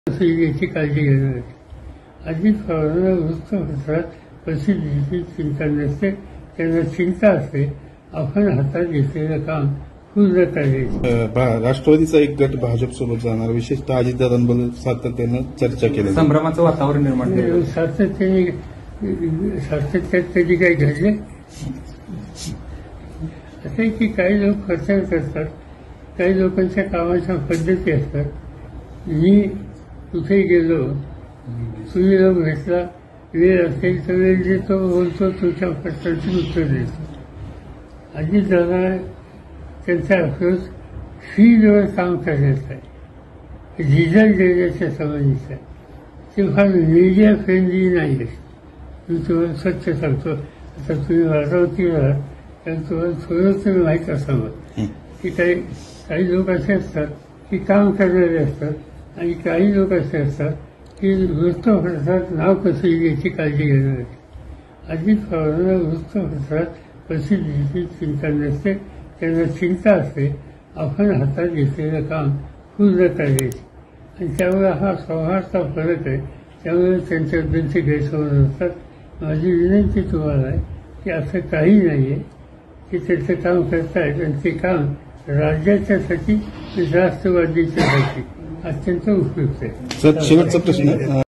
याची काळजी घेणार आहे. अजित पवारांना वृत्तपत्रात प्रसिद्धीची चिंता नसते, त्यांना चिंता असते आपण हातात घेतलेलं काम पूर्ण करायचं. राष्ट्रवादीचा एक गट भाजपसोबत जाणार, विशेषतः अजितदादांबद्दल सातत्यानं चर्चा केली, संभ्रमाचं वातावरण निर्माण केलं. सातत्यात कधी काही घडले असं की काही लोक प्रचार करतात, काही लोकांच्या कामाच्या पद्धती असतात. मी कुठे गेलो, तुम्ही लोक भेटला, वेळ असेल तर वेळ देतो, बोलतो, तुमच्या प्रश्नाची उत्तर देतो. अजित दादा त्यांचा अप्रोच फील्डवर काम करण्याचा आहे, रिझल्ट देण्याच्या संबंधीचा आहे. ते फार मीडिया फ्रेंडली नाही आहे. मी तुम्हाला स्वच्छ सांगतो. आता तुम्ही वारावरती राहा, कारण तुम्हाला थोडं तुम्ही माहीत असावं की काही लोक असे असतात की काम करणारे असतात आणि काही लोक असे असतात की वृत्तपत्रात नाव कसं येईल याची काळजी घेणार आहे. अजित पवारांना वृत्तपत्रात प्रसिद्धीची चिंता नसते, त्यांना चिंता असते आपण हातात घेतलेलं काम पूर्ण करायची. आणि त्यामुळे हा सौहार्दचा फरक आहे. त्यामुळे त्यांच्याबद्दलचे गैरसमज असतात. माझी विनंती तुम्हाला आहे की असं काही नाही आहे की त्याचं काम करतायत आणि ते काम राज्याच्यासाठी राष्ट्रवादीच्यासाठी अत्यंत उपयुक्त आहे. शेवटचा प्रश्न